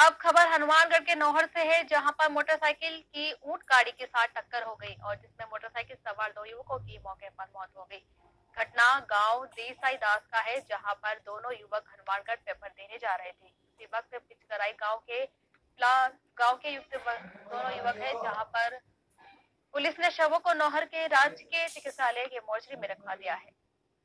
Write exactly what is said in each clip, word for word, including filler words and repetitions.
अब खबर हनुमानगढ़ के नौहर से है, जहां पर मोटरसाइकिल की ऊंट गाड़ी के साथ टक्कर हो गई और जिसमें मोटरसाइकिल सवार दो युवकों की मौके पर मौत हो गई। घटना गांव देसाई दास का है, जहां पर दोनों युवक हनुमानगढ़ पेपर देने जा रहे थे। उसी वक्त पिचकराई गांव के गांव के युक्त दोनों युवक है, जहां पर पुलिस ने शवों को नौहर के राजकीय चिकित्सालय के मोर्चरी में रखवा दिया है।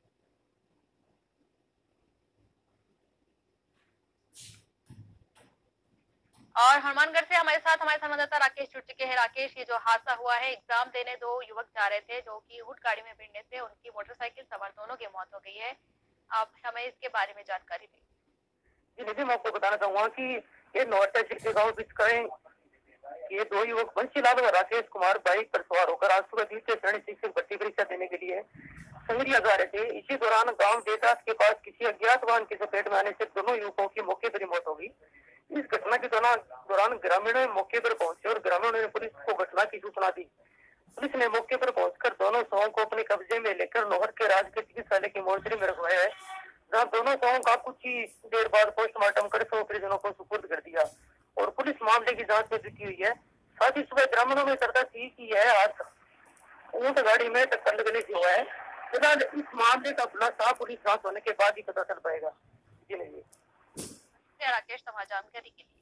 और हनुमानगढ़ से हमारे साथ हमारे संवाददाता राकेश जुड़ चुके हैं। राकेश, ये जो हादसा हुआ है, एग्जाम देने दो युवक जा रहे थे जो कि ऊंट गाड़ी में भिड़ने से उनकी मोटरसाइकिल सवार दोनों की मौत हो गई है। आप हमें इसके बारे में जानकारी दें। जी मैं आपको बताना चाहूंगा कि ये नौहट्टा के गांव बिचकरें ये दो युवक बंशीलाल और राकेश कुमार बाइक पर सवार होकर आज सुबह द्वितीय श्रेणी शिक्षक भर्ती परीक्षा देने के लिए संगरिया जा रहे थे। इसी दौरान गांव देदास के पास किसी अज्ञात वाहन की चपेट में आने से दोनों युवकों की मौके पर ही मौत हो गई। इस घटना के दौरान ग्रामीणों ने मौके पर पहुंचे और ग्रामीणों ने पुलिस को घटना की सूचना दी। पुलिस ने मौके पर पहुंचकर दोनों शवों को अपने कब्जे में लेकर नौहर के राजकीय चिकित्सालय की मोर्चरी में रखवाया है, जहाँ दोनों शवों का कुछ ही देर बाद पोस्टमार्टम कर शव परिजनों को सुपुर्द कर दिया और पुलिस मामले की जांच में जुटी हुई है। साथ ही सुबह ग्रामीणों में चर्चा थी कि यह आज ऊंट गाड़ी में टक्कर लगने से हुआ है। फिलहाल इस मामले का खुलासा पुलिस जांच होने के बाद ही पता चल पाएगा। जी नहीं राकेश, तुम्हारी जानकारी के लिए।